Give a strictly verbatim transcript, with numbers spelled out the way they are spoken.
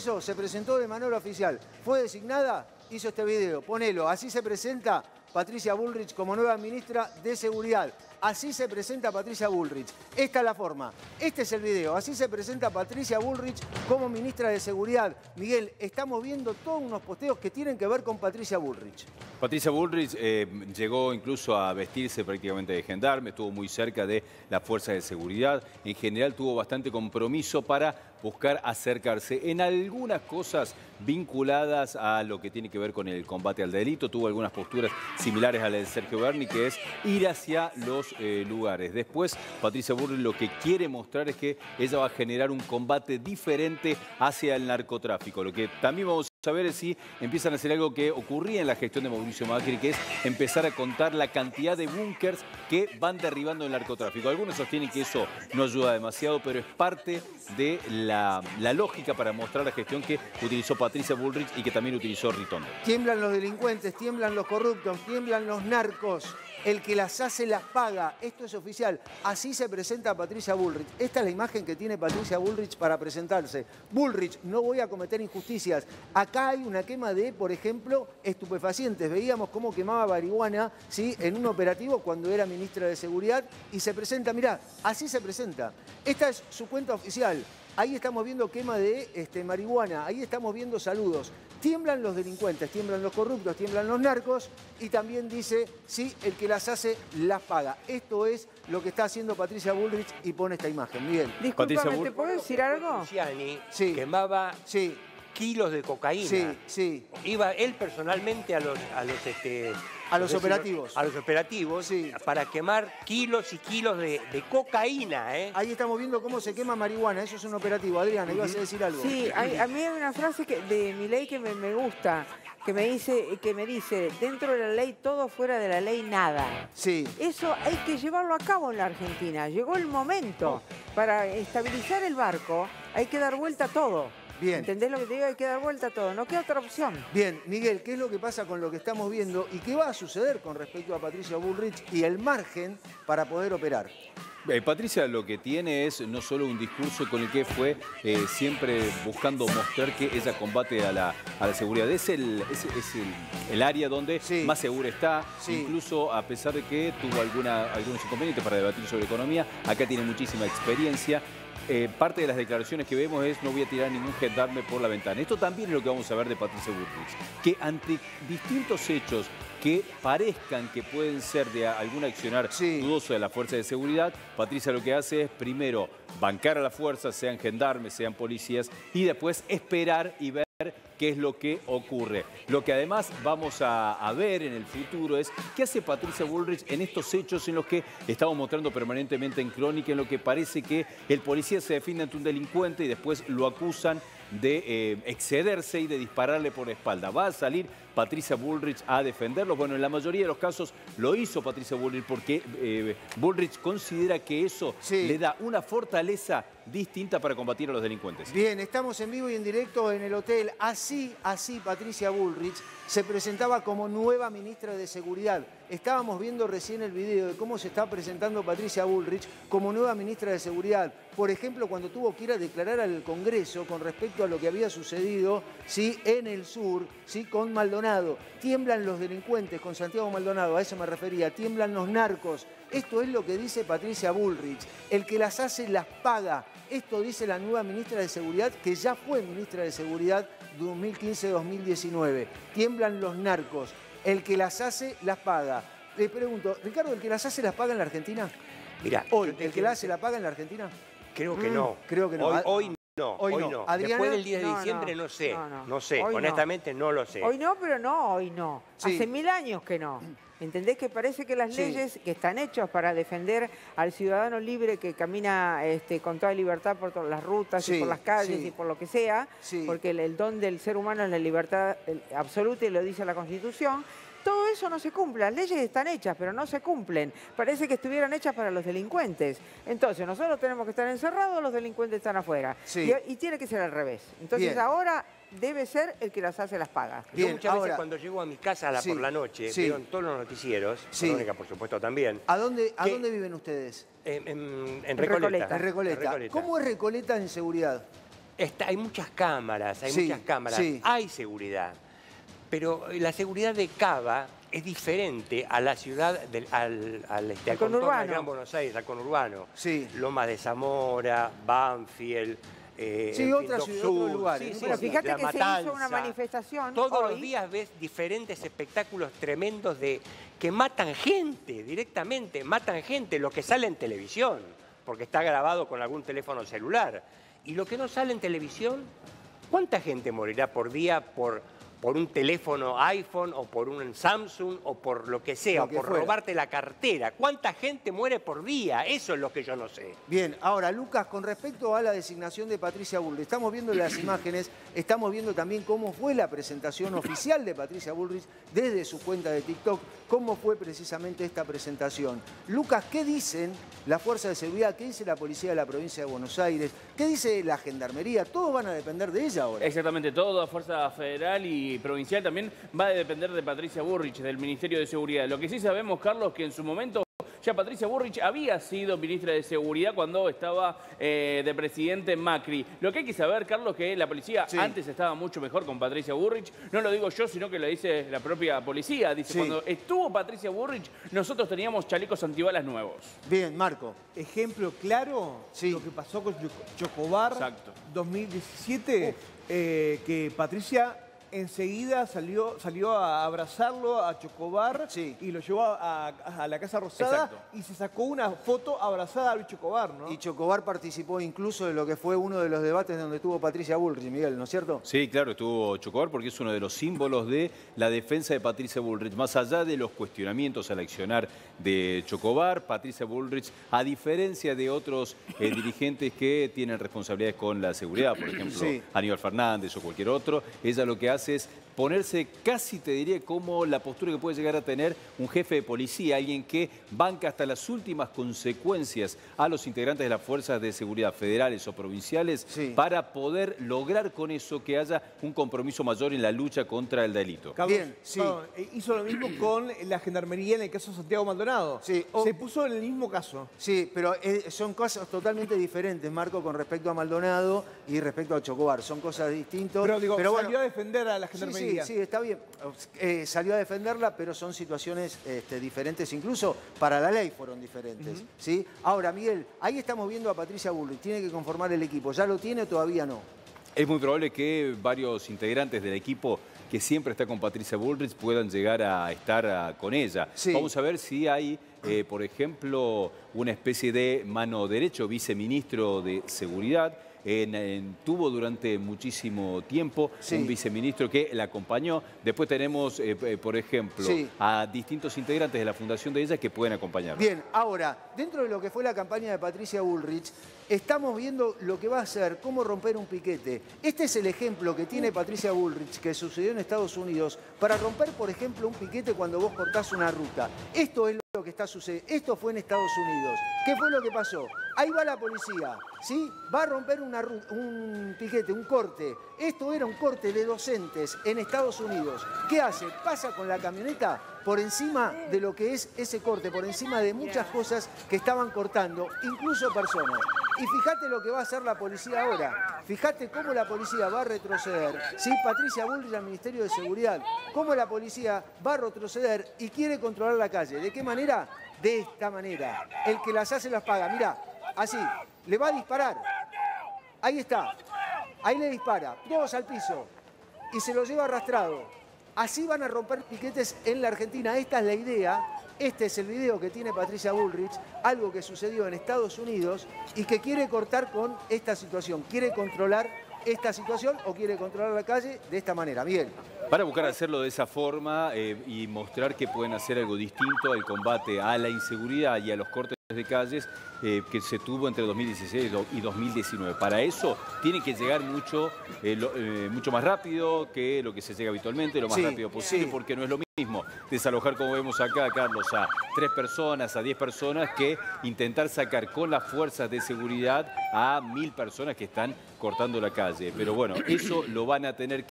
hizo? Se presentó de manera oficial. Fue designada, hizo este video. Ponelo. Así se presenta Patricia Bullrich como nueva ministra de Seguridad. Así se presenta Patricia Bullrich. Esta es la forma. Este es el video. Así se presenta Patricia Bullrich como ministra de Seguridad. Miguel, estamos viendo todos unos posteos que tienen que ver con Patricia Bullrich. Patricia Bullrich eh, llegó incluso a vestirse prácticamente de gendarme, estuvo muy cerca de las fuerzas de seguridad. En general tuvo bastante compromiso para buscar acercarse en algunas cosas vinculadas a lo que tiene que ver con el combate al delito. Tuvo algunas posturas similares a la de Sergio Berni, que es ir hacia los eh, lugares. Después, Patricia Bullrich lo que quiere mostrar es que ella va a generar un combate diferente hacia el narcotráfico. Lo que también vamos a ver es si empiezan a hacer algo que ocurría en la gestión de Mauricio Macri, que es empezar a contar la cantidad de búnkers que van derribando el narcotráfico. Algunos sostienen que eso no ayuda demasiado, pero es parte de la, la lógica para mostrar la gestión que utilizó Patricia Bullrich y que también utilizó Ritondo. Tiemblan los delincuentes, tiemblan los corruptos, tiemblan los narcos. El que las hace las paga. Esto es oficial. Así se presenta Patricia Bullrich. Esta es la imagen que tiene Patricia Bullrich para presentarse. Bullrich, no voy a cometer injusticias. Acá hay una quema de, por ejemplo, estupefacientes. Veíamos cómo quemaba marihuana, ¿sí?, en un operativo cuando era ministra de Seguridad. Y se presenta, mirá, así se presenta. Esta es su cuenta oficial. Ahí estamos viendo quema de este, marihuana, ahí estamos viendo saludos. Tiemblan los delincuentes, tiemblan los corruptos, tiemblan los narcos y también dice, sí, el que las hace, las paga. Esto es lo que está haciendo Patricia Bullrich y pone esta imagen. Miguel. Disculpame, ¿te puedo decir algo? Luciani Sí. quemaba Sí. kilos de cocaína. Sí, sí. Iba él personalmente a los, a los, este, A los no sé si- operativos. A los operativos Sí. para quemar kilos y kilos de, de cocaína, ¿eh? Ahí estamos viendo cómo se quema marihuana. Eso es un operativo. Adriana, ibas a decir algo. Sí, hay- a mí hay una frase que, de mi ley que me, me gusta, que me, dice, que me dice, dentro de la ley todo, fuera de la ley nada. Sí. Eso hay que llevarlo a cabo en la Argentina. Llegó el momento. Para estabilizar el barco hay que dar vuelta a todo. Bien. ¿Entendés lo que te digo? Hay que dar vuelta a todo. No queda otra opción. Bien, Miguel, ¿qué es lo que pasa con lo que estamos viendo y qué va a suceder con respecto a Patricia Bullrich y el margen para poder operar? Eh, Patricia lo que tiene es no solo un discurso con el que fue eh, siempre buscando mostrar que ella combate a la, a la seguridad. Es el, es, es el, el área donde Sí. más segura está, Sí. incluso a pesar de que tuvo alguna, algunos inconvenientes para debatir sobre economía. Acá tiene muchísima experiencia. Eh, parte de las declaraciones que vemos es no voy a tirar ningún gendarme por la ventana. Esto también es lo que vamos a ver de Patricia Bullrich, que ante distintos hechos que parezcan que pueden ser de algún accionar Sí. dudoso de la fuerza de seguridad, Patricia lo que hace es primero bancar a la fuerza, sean gendarmes, sean policías, y después esperar y ver qué es lo que ocurre. Lo que además vamos a, a ver en el futuro es qué hace Patricia Bullrich en estos hechos en los que estamos mostrando permanentemente en Crónica, en lo que parece que el policía se defiende ante un delincuente y después lo acusan de eh, excederse y de dispararle por la espalda. ¿Va a salir Patricia Bullrich a defenderlo? Bueno, en la mayoría de los casos lo hizo Patricia Bullrich porque eh, Bullrich considera que eso Sí. le da una fortaleza distinta para combatir a los delincuentes. Bien, estamos en vivo y en directo en el hotel. Así, así Patricia Bullrich se presentaba como nueva ministra de Seguridad. Estábamos viendo recién el video de cómo se está presentando Patricia Bullrich como nueva ministra de Seguridad. Por ejemplo, cuando tuvo que ir a declarar al Congreso con respecto a lo que había sucedido, ¿sí?, en el sur, ¿sí?, con Maldonado. Tiemblan los delincuentes con Santiago Maldonado, a eso me refería. Tiemblan los narcos. Esto es lo que dice Patricia Bullrich. El que las hace las paga. Esto dice la nueva ministra de Seguridad, que ya fue ministra de Seguridad de dos mil quince a dos mil diecinueve. Tiemblan los narcos. El que las hace las paga. Le pregunto, Ricardo, ¿el que las hace las paga en la Argentina? Mira, Hoy, yo te ¿el que quiero las hace decir- la paga en la Argentina? Creo que Mm, no. creo que no. Hoy, Ah, hoy no. hoy Hoy no. no. Adriana, Después del diez de no, diciembre no, no, sé. no, no. No sé. Hoy no. Honestamente no. lo sé. Hoy no, pero no, hoy no. Sí. Hace mil años que no. ¿Entendés? Que parece que las Sí. leyes que están hechas para defender al ciudadano libre que camina este, con toda libertad por todas las rutas Sí, y por las calles sí. y por lo que sea, Sí. porque el, el don del ser humano es la libertad el- absoluta y lo dice la Constitución, todo eso no se cumple. Las leyes están hechas, pero no se cumplen. Parece que estuvieran hechas para los delincuentes. Entonces, nosotros tenemos que estar encerrados, los delincuentes están afuera. Sí. Y, y tiene que ser al revés. Entonces, Bien. ahora debe ser el que las hace las paga. Yo Bien, muchas ahora- veces cuando llego a mi casa a la, Sí, por la noche, sí. veo en todos los noticieros, Sí. Crónica por supuesto también, ¿A dónde, ¿A ¿Qué? dónde viven ustedes? en, en- en En Recoleta. Recoleta. En Recoleta. En Recoleta. ¿Cómo es Recoleta en seguridad? Está, hay muchas cámaras, hay Sí, muchas cámaras, sí. hay seguridad. Pero la seguridad de Cava es diferente a la ciudad, del, al, al, este, Al al contorno conurbano. del Gran Buenos Aires, al conurbano. Sí. Lomas de Zamora, Banfield, eh, Sí, en fin, otras Dock ciudades, Sur, otros lugares. sí, sí, Bueno, sí, fíjate La que se hizo Matanza. una manifestación Todos hoy. los días ves diferentes espectáculos tremendos de que matan gente directamente, matan gente, lo que sale en televisión, porque está grabado con algún teléfono celular. Y lo que no sale en televisión, ¿cuánta gente morirá por día por, por un teléfono iPhone o por un Samsung o por lo que sea, Lo o que por fuera. robarte la cartera? ¿Cuánta gente muere por día? Eso es lo que yo no sé. Bien, ahora Lucas, con respecto a la designación de Patricia Bullrich, estamos viendo las imágenes, estamos viendo también cómo fue la presentación oficial de Patricia Bullrich desde su cuenta de TikTok, cómo fue precisamente esta presentación. Lucas, ¿qué dicen la Fuerza de Seguridad? ¿Qué dice la Policía de la Provincia de Buenos Aires? ¿Qué dice la Gendarmería? Todos van a depender de ella ahora. Exactamente, todo, Fuerza Federal y Provincial también va a depender de Patricia Bullrich, del Ministerio de Seguridad. Lo que sí sabemos, Carlos, que en su momento ya Patricia Bullrich había sido ministra de Seguridad cuando estaba eh, de presidente Macri. Lo que hay que saber, Carlos, que la policía Sí. antes estaba mucho mejor con Patricia Bullrich. No lo digo yo, sino que lo dice la propia policía. Dice, Sí. cuando estuvo Patricia Bullrich, nosotros teníamos chalecos antibalas nuevos. Bien, Marco. Ejemplo claro, Sí. lo que pasó con Cho- Chocobar Exacto. dos mil diecisiete, eh, que Patricia enseguida salió, salió a abrazarlo a Chocobar Sí. y lo llevó a, a la Casa Rosada. Exacto. Y se sacó una foto abrazada a Luis Chocobar, ¿no? Y Chocobar participó incluso de lo que fue uno de los debates donde estuvo Patricia Bullrich, Miguel, ¿no es cierto? Sí, claro, estuvo Chocobar porque es uno de los símbolos de la defensa de Patricia Bullrich. Más allá de los cuestionamientos al accionar de Chocobar, Patricia Bullrich, a diferencia de otros eh, dirigentes que tienen responsabilidades con la seguridad, por ejemplo, Sí. Aníbal Fernández o cualquier otro, ella lo que hace es ponerse casi, te diría, como la postura que puede llegar a tener un jefe de policía, alguien que banca hasta las últimas consecuencias a los integrantes de las fuerzas de seguridad federales o provinciales Sí. para poder lograr con eso que haya un compromiso mayor en la lucha contra el delito. Carlos, Bien, sí. perdón, eh, hizo lo mismo con la Gendarmería en el caso de Santiago Maldonado. Sí, o- Se puso en el mismo caso. Sí, pero eh, son cosas totalmente diferentes, Marco, con respecto a Maldonado y respecto a Chocobar. Son cosas distintas. Pero digo, bueno, salió a defender a la sí, Gendarmería. sí, sí, está bien. Eh, salió a defenderla, pero son situaciones este, diferentes, incluso para la ley fueron diferentes. ¿Sí? Ahora, Miguel, ahí estamos viendo a Patricia Bullrich. Tiene que conformar el equipo. ¿Ya lo tiene o todavía no? Es muy probable que varios integrantes del equipo que siempre está con Patricia Bullrich puedan llegar a estar a- con ella. Sí. Vamos a ver si hay, eh, por ejemplo, una especie de mano derecha, viceministro de Seguridad. En, en- tuvo durante muchísimo tiempo Sí. un viceministro que la acompañó. Después tenemos, eh, eh, por ejemplo, Sí. a distintos integrantes de la fundación de ella que pueden acompañarla. Bien, ahora, dentro de lo que fue la campaña de Patricia Bullrich, estamos viendo lo que va a ser, cómo romper un piquete. Este es el ejemplo que tiene Patricia Bullrich, que sucedió en Estados Unidos, para romper, por ejemplo, un piquete cuando vos cortás una ruta. Esto es lo que está sucediendo. Esto fue en Estados Unidos. ¿Qué fue lo que pasó? Ahí va la policía, ¿sí? Va a romper una ru- un piquete, un corte. Esto era un corte de docentes en Estados Unidos. ¿Qué hace? Pasa con la camioneta por encima de lo que es ese corte, por encima de muchas cosas que estaban cortando, incluso personas. Y fíjate lo que va a hacer la policía ahora. Fíjate cómo la policía va a retroceder. Sí, Patricia Bullrich al Ministerio de Seguridad. Cómo la policía va a retroceder y quiere controlar la calle. ¿De qué manera? De esta manera. El que las hace las paga. Mirá, así. Le va a disparar. Ahí está. Ahí le dispara. Todos al piso. Y se lo lleva arrastrado. Así van a romper piquetes en la Argentina. Esta es la idea. Este es el video que tiene Patricia Bullrich, algo que sucedió en Estados Unidos y que quiere cortar con esta situación. Quiere controlar esta situación o quiere controlar la calle de esta manera. Miguel. Para buscar hacerlo de esa forma eh, y mostrar que pueden hacer algo distinto al combate a la inseguridad y a los cortes de calles eh, que se tuvo entre dos mil dieciséis y dos mil diecinueve. Para eso tiene que llegar mucho, eh, lo, eh, mucho más rápido que lo que se llega habitualmente, lo más Sí, rápido posible, sí. porque no es lo mismo desalojar, como vemos acá, Carlos, a tres personas, a diez personas, que intentar sacar con las fuerzas de seguridad a mil personas que están cortando la calle. Pero bueno, eso lo van a tener que